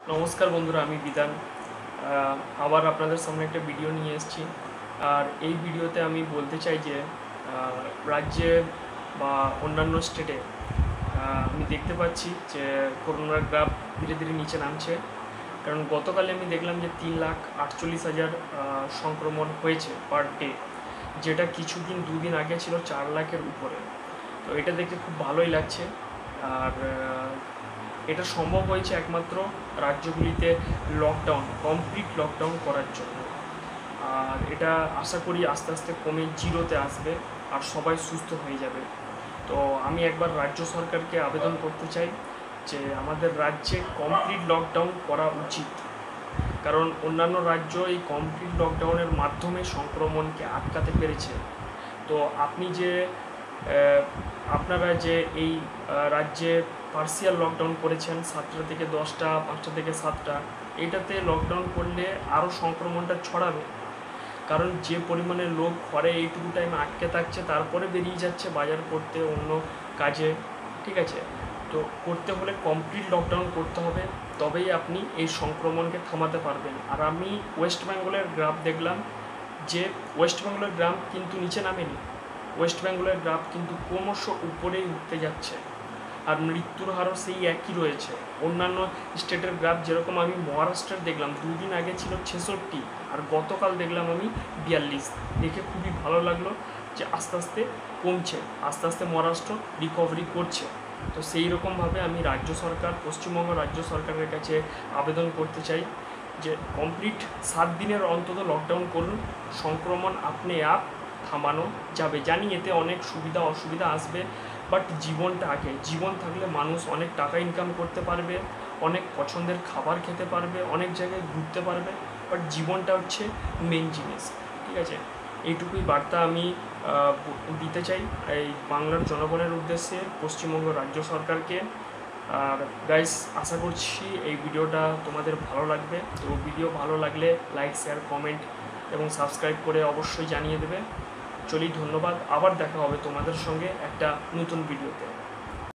নমস্কার বন্ধুরা, আমি বিধান আবার আপনাদের সামনে একটা ভিডিও নিয়ে এসেছি। আর এই ভিডিওতে আমি বলতে চাই যে রাজ্যে বা অন্যান্য স্টেটে আমি দেখতে পাচ্ছি যে করোনার গ্রাফ ধীরে ধীরে নিচে নামছে। কারণ গতকালে আমি দেখলাম যে 3,48,000 সংক্রমণ হয়েছে পার ডে, যেটা কিছুদিন দুদিন আগে ছিল 4 লাখের উপরে। তো এটা দেখে খুব ভালোই লাগছে। আর এটা সম্ভব হয়েছে একমাত্র রাজ্যগুলিতে কমপ্লিট লকডাউন করার জন্য। আর এটা আশা করি আস্তে আস্তে কমে জিরোতে আসবে আর সবাই সুস্থ হয়ে যাবে। তো আমি একবার রাজ্য সরকারকে আবেদন করতে চাই যে আমাদের রাজ্যে কমপ্লিট লকডাউন করা উচিত। কারণ অন্যান্য রাজ্য এই কমপ্লিট লকডাউনের মাধ্যমে সংক্রমণকে আটকাতে পেরেছে। তো আপনি যে আপনারা যে এই রাজ্যে পার্সিয়াল লকডাউন করেছেন 7টা থেকে 10টা, 5টা থেকে 7টা, এইটাতে লকডাউন করলে আরও সংক্রমণটা ছড়াবে। কারণ যে পরিমাণে লোক ঘরে এইটুকু টাইম আটকে থাকছে, তারপরে বেরিয়ে যাচ্ছে বাজার করতে, অন্য কাজে, ঠিক আছে। তো করতে হলে কমপ্লিট লকডাউন করতে হবে, তবেই আপনি এই সংক্রমণকে থামাতে পারবেন। আর আমি ওয়েস্ট বেঙ্গলের গ্রাফ দেখলাম যে ওয়েস্ট বেঙ্গলের গ্রাফ কিন্তু নিচে নামেনি, ওয়েস্ট বেঙ্গলের গ্রাফ কিন্তু ক্রমশ উপরেই উঠতে যাচ্ছে। আর মৃত্যুর হারও সেই একই রয়েছে। অন্যান্য স্টেটের গ্রাফ যেরকম আমি মহারাষ্ট্রের দেখলাম 2 দিন আগে ছিল 66, আর গতকাল দেখলাম আমি 42। দেখে খুবই ভালো লাগলো যে আস্তে আস্তে কমছে, আস্তে আস্তে মহারাষ্ট্র রিকভারি করছে। তো সেই রকমভাবে আমি রাজ্য সরকার, পশ্চিমবঙ্গ রাজ্য সরকারের কাছে আবেদন করতে চাই যে কমপ্লিট 7 দিনের অন্তত লকডাউন করুন। সংক্রমণ আপনি থামানো যাবে। জানি এতে অনেক সুবিধা অসুবিধা আসবে, বাট জীবনটা আগে। জীবন থাকলে মানুষ অনেক টাকা ইনকাম করতে পারবে, অনেক পছন্দের খাবার খেতে পারবে, অনেক জায়গায় ঘুরতে পারবে, বাট জীবনটা হচ্ছে মেন জিনিস, ঠিক আছে। এইটুকুই বার্তা আমি দিতে চাই এই বাংলার জনগণের উদ্দেশ্যে, পশ্চিমবঙ্গ রাজ্য সরকারকে। আর গাইস, আশা করছি এই ভিডিওটা তোমাদের ভালো লাগবে। তো ভিডিও ভালো লাগলে লাইক, শেয়ার, কমেন্ট এবং সাবস্ক্রাইব করে অবশ্যই জানিয়ে দেবে। চলি, ধন্যবাদ। আবার দেখা হবে তোমাদের সঙ্গে একটা নতুন ভিডিওতে।